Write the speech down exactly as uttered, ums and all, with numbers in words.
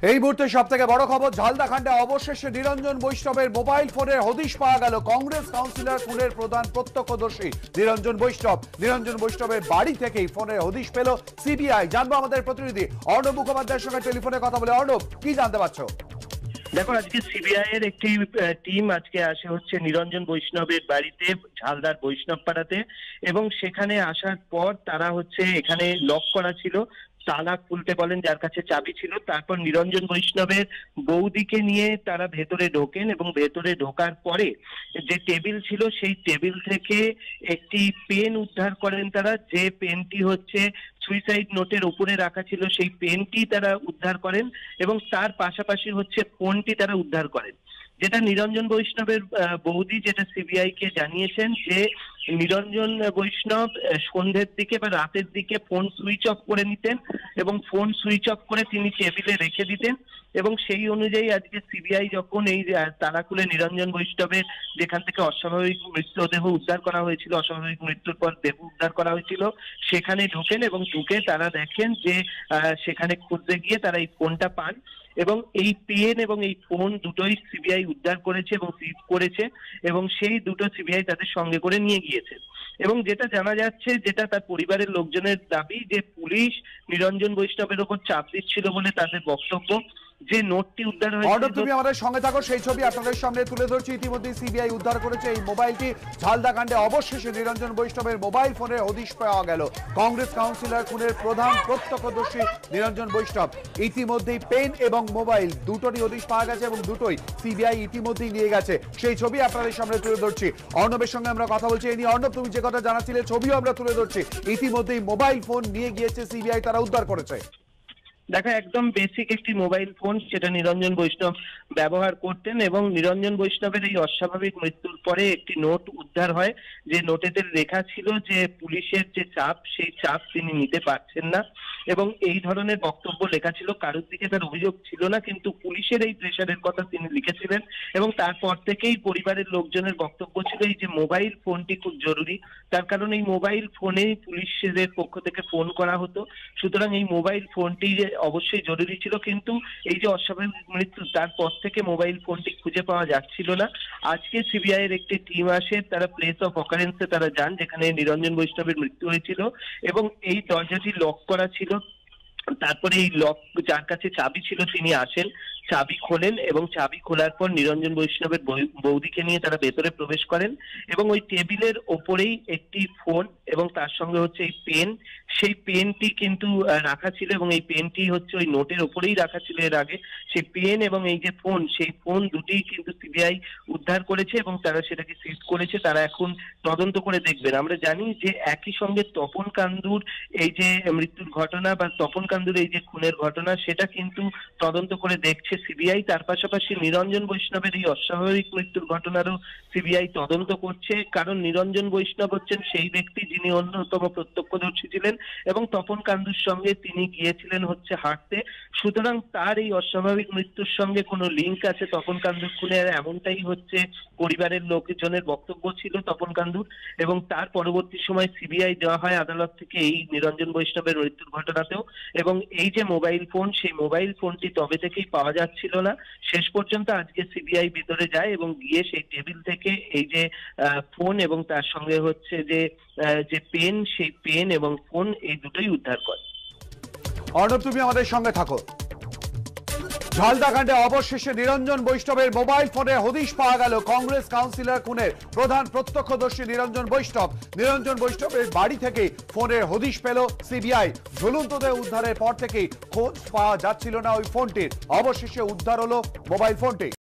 এই মুহূর্তে সবথেকে বড় খবর, ঝালদাখান্ডে অবশেষে নিরঞ্জন বৈষ্ণবের মোবাইল ফোনের হদিশ পাওয়া গেল। কংগ্রেস কাউন্সিলর খুনের প্রধান প্রত্যক্ষদর্শী নিরঞ্জন বৈষ্ণব। নিরঞ্জন বৈষ্ণবের বাড়ি থেকেই ফোনের হদিশ পেল সিবিআই। জানবো আমাদের প্রতিনিধি অর্ণব মুখোপাধ্যায়ের সঙ্গে টেলিফোনে কথা বলে। অর্ণব, কি জানতে পারছো? দেখো, আজকে সিবিআই এর একটি টিম আজকে আসে হচ্ছে নিরঞ্জন বৈষ্ণবের বাড়িতে, ঝালদার বৈষ্ণব পাড়াতে, এবং সেখানে আসার পর তারা হচ্ছে এখানে লক করা ছিল, তালা খুলতে বলেন যার কাছে চাবি ছিল। তারপর নিরঞ্জন বৈষ্ণবের বৌদিকে নিয়ে তারা ভেতরে ঢোকেন এবং ভেতরে ঢোকার পরে যে টেবিল ছিল সেই টেবিল থেকে একটি পেন উদ্ধার করেন তারা, যে পেনটি হচ্ছে সুইসাইড নোটের উপরে রাখা ছিল সেই পেনটি তারা উদ্ধার করেন, এবং তার পাশাপাশি হচ্ছে ফোনটি তারা উদ্ধার করেন। যেটা নিরঞ্জন বৈষ্ণবের বৌদি যেটা সিবিআই কে জানিয়েছেন যে নিরঞ্জন বৈষ্ণব সন্ধ্যের দিকে বা রাতের দিকে ফোন সুইচ অফ করে নিতেন এবং ফোন সুইচ অফ করে তিনি টেবিলে রেখে দিতেন, এবং সেই অনুযায়ী আজকে সিবিআই যখন এই তালা খুলে নিরঞ্জন বৈষ্ণবের যেখান থেকে অস্বাভাবিক মৃতদেহ উদ্ধার করা হয়েছিল, অস্বাভাবিক মৃত্যুর পর দেহ উদ্ধার করা হয়েছিল, সেখানে ঢোকেন এবং ঢুকে তারা দেখেন যে সেখানে খুঁজতে গিয়ে তারা এই ফোনটা পান, এবং এই পেন এবং এই ফোন দুটোই সিবিআই উদ্ধার করেছে এবং সিজ করেছে, এবং সেই দুটো সিবিআই তাদের সঙ্গে করে নিয়ে গিয়েছে। এবং যেটা জানা যাচ্ছে, যেটা তার পরিবারের লোকজনের দাবি, যে পুলিশ নিরঞ্জন বৈষ্ণবের ওপর চাপ দিচ্ছিল বলে তাদের বক্তব্য। যে নোটটি উদ্ধার হয়েছে, তুমি আমাদের সঙ্গে থাকো, সেই ছবি আপনাদের সামনে তুলে ধরছি। ইতিমধ্যে সিবিআই উদ্ধার করেছে এই মোবাইলটি। ঝালদাখান্ডে অবশেষে নিরঞ্জন বৈষ্ণবের মোবাইল ফোনের হদিশ পাওয়া গেল। কংগ্রেস কাউন্সিলর খুনের প্রধান প্রত্যক্ষদর্শী নিরঞ্জন বৈষ্ণব। ইতিমধ্যেই পেন এবং মোবাইল দুটোরই হদিশ পাওয়া গেছে এবং দুটোই সিবিআই ইতিমধ্যেই নিয়ে গেছে। সেই ছবি আপনাদের সামনে তুলে ধরছি। অর্ণবের সঙ্গে আমরা কথা বলছি এই নিয়ে। অর্ণব, তুমি যে কথা জানাচ্ছিলে ছবিও আমরা তুলে ধরছি। ইতিমধ্যেই মোবাইল ফোন নিয়ে গিয়েছে সিবিআই, তারা উদ্ধার করেছে। দেখা একদম বেসিক একটি মোবাইল ফোন, সেটা নিরঞ্জন বৈষ্ণব ব্যবহার করতেন, এবং নিরঞ্জন বৈষ্ণবের এই অস্বাভাবিক মৃত্যুর পরে একটি নোট উদ্ধার হয়, যে নোটেতে লেখা ছিল যে পুলিশের যে চাপ সেই চাপ তিনি নিতে পারছেন না, এবং এই ধরনের বক্তব্য লেখা ছিল। কারোর দিকে তার অভিযোগ ছিল না, কিন্তু পুলিশের এই প্রেশারের কথা তিনি লিখেছিলেন, এবং তারপর থেকেই পরিবারের লোকজনের বক্তব্য ছিল এই যে মোবাইল ফোনটি খুব জরুরি, তার কারণ এই মোবাইল ফোনেই পুলিশের পক্ষ থেকে ফোন করা হতো। সুতরাং এই মোবাইল ফোনটি অবশ্যই জরুরি ছিল, কিন্তু এই যে অস্বাভাবিক মৃত্যু তারপর থেকে মোবাইল ফোনটি খুঁজে পাওয়া যাচ্ছিল না। আজকে সিবিআই এর একটি টিম আসে, তারা প্লেস অফ অকারেন্সে তারা যান যেখানে নিরঞ্জন বৈষ্ণবের মৃত্যু হয়েছিল, এবং এই দরজাটি লক করা ছিল। তারপরে এই লক যার কাছে চাবি ছিল তিনি আসেন, চাবি খোলেন, এবং চাবি খোলার পর নিরঞ্জন বৈষ্ণবের বৌদিকে নিয়ে তারা ভেতরে প্রবেশ করেন, এবং ওই টেবিলের ওপরেই একটি ফোন এবং তার সঙ্গে হচ্ছে এই পেন, সেই পেনটি কিন্তু রাখা ছিল, এবং এই পেনটি হচ্ছে ওই নোটের ওপরেই রাখা ছিল এর আগে। সেই পেন এবং এই যে ফোন, সেই ফোন দুটিই কিন্তু সিবিআই উদ্ধার করেছে এবং তারা সেটাকে সিজ করেছে। তারা এখন তদন্ত করে দেখবেন। আমরা জানি যে একই সঙ্গে তপন কান্দুর এই যে মৃত্যুর ঘটনা বা তপন কান্দুর এই যে খুনের ঘটনা, সেটা কিন্তু তদন্ত করে দেখছে সিবিআই। তার পাশাপাশি নিরঞ্জন বৈষ্ণবের এই অস্বাভাবিক মৃত্যুর ঘটনারও সিবিআই তদন্ত করছে, কারণ নিরঞ্জন বৈষ্ণব হচ্ছেন সেই ব্যক্তি যিনি অন্যতম প্রত্যক্ষদর্শী ছিলেন এবং তপন কান্দুর সঙ্গে তিনি গিয়েছিলেন হচ্ছে হাঁটতে। সুতরাং তার এই অস্বাভাবিক মৃত্যুর সঙ্গে কোনো লিঙ্ক আছে তপন কান্দুর খুনের, এমনটাই হচ্ছে পরিবারের লোকজনের বক্তব্য ছিল তপন কান্দুর, এবং তার পরবর্তী সময় সিবিআই দেওয়া হয় আদালত থেকে এই নিরঞ্জন বৈষ্ণবের মৃত্যুর ঘটনাতেও। এবং এই যে মোবাইল ফোন, সেই মোবাইল ফোনটি তবে থেকেই পাওয়া যাচ্ছিল না, শেষ পর্যন্ত আজকে সিবিআই ভিতরে যায় এবং গিয়ে সেই টেবিল থেকে এই যে ফোন এবং তার সঙ্গে হচ্ছে যে যে পেন, সেই পেন এবং ফোন এই দুটোই উদ্ধার করে। অর্ণব, তুমি আমাদের সঙ্গে থাকো। ঝালদাখান্ডে অবশেষে নিরঞ্জন বৈষ্ণবের মোবাইল ফোনে হদিশ পাওয়া গেল। কংগ্রেস কাউন্সিলর খুনের প্রধান প্রত্যক্ষদর্শী নিরঞ্জন বৈষ্ণব। নিরঞ্জন বৈষ্ণবের বাড়ি থেকে ফোনের হদিশ পেল সিবিআই। ঝুলন্ত দেহ উদ্ধারের পর থেকেই খোঁজ পাওয়া যাচ্ছিল না ওই ফোনটির। অবশেষে উদ্ধার হলো মোবাইল ফোনটি।